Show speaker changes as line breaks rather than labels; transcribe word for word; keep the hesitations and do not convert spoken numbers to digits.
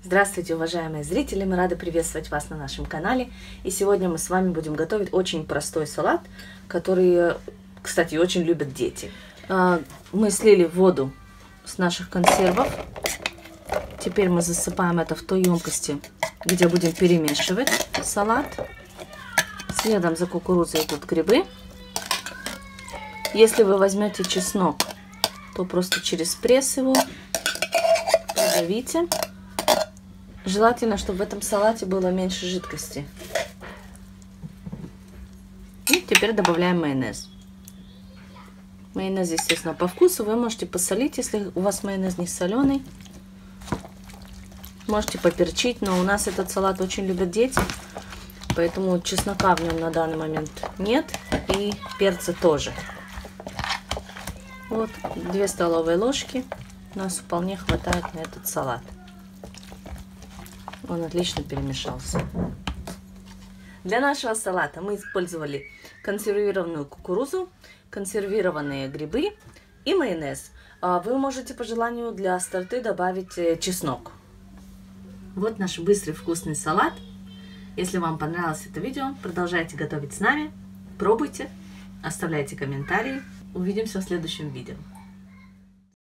Здравствуйте, уважаемые зрители! Мы рады приветствовать вас на нашем канале. И сегодня мы с вами будем готовить очень простой салат, который, кстати, очень любят дети. Мы слили воду с наших консервов. Теперь мы засыпаем это в той емкости, где будем перемешивать салат. Следом за кукурузой идут грибы. Если вы возьмете чеснок, то просто через пресс его продавите. Желательно, чтобы в этом салате было меньше жидкости. И теперь добавляем майонез. Майонез, естественно, по вкусу. Вы можете посолить, если у вас майонез не соленый. Можете поперчить, но у нас этот салат очень любят дети. Поэтому чеснока в нем на данный момент нет. И перца тоже. Вот, две столовые ложки. У нас вполне хватает на этот салат. Он отлично перемешался. Для нашего салата мы использовали консервированную кукурузу, консервированные грибы и майонез. Вы можете по желанию для остроты добавить чеснок. Вот наш быстрый вкусный салат. Если вам понравилось это видео, продолжайте готовить с нами. Пробуйте, оставляйте комментарии. Увидимся в следующем видео.